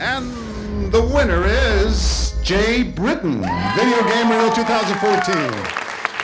And the winner is Jay Britton, Video Game Reel 2014.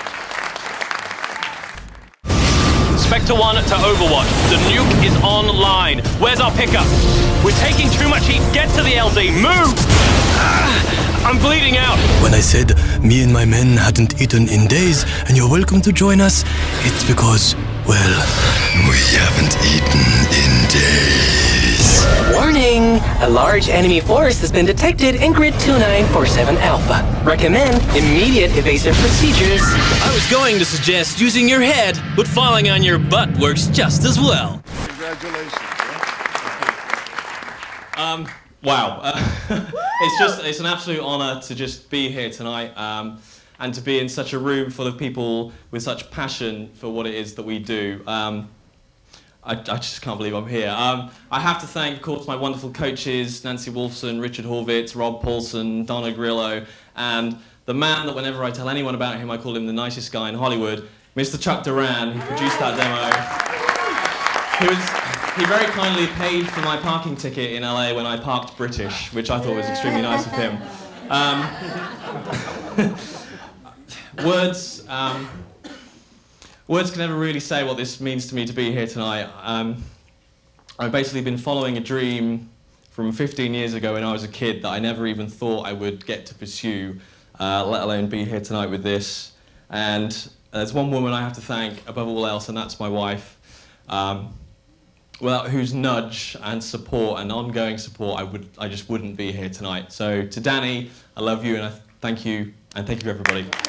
Spectre 1 to Overwatch. The nuke is online. Where's our pickup? We're taking too much heat. Get to the LZ. Move! I'm bleeding out. When I said me and my men hadn't eaten in days and you're welcome to join us, it's because, well, we haven't eaten in days. Warning! A large enemy force has been detected in Grid 2947 Alpha. Recommend immediate evasive procedures. I was going to suggest using your head, but falling on your butt works just as well. Congratulations. Wow. It's an absolute honor to just be here tonight and to be in such a room full of people with such passion for what it is that we do. I just can't believe I'm here. I have to thank, of course, my wonderful coaches, Nancy Wolfson, Richard Horvitz, Rob Paulson, Donna Grillo, and the man that whenever I tell anyone about him, I call him the nicest guy in Hollywood, Mr. Chuck Duran, who produced that demo. He very kindly paid for my parking ticket in LA when I parked British, which I thought was extremely nice of him. Words can never really say what this means to me to be here tonight. I've basically been following a dream from 15 years ago when I was a kid that I never even thought I would get to pursue, let alone be here tonight with this. And there's one woman I have to thank above all else, and that's my wife. Without whose nudge and support and ongoing support, I just wouldn't be here tonight. So to Danny, I love you and I thank you, and thank you everybody.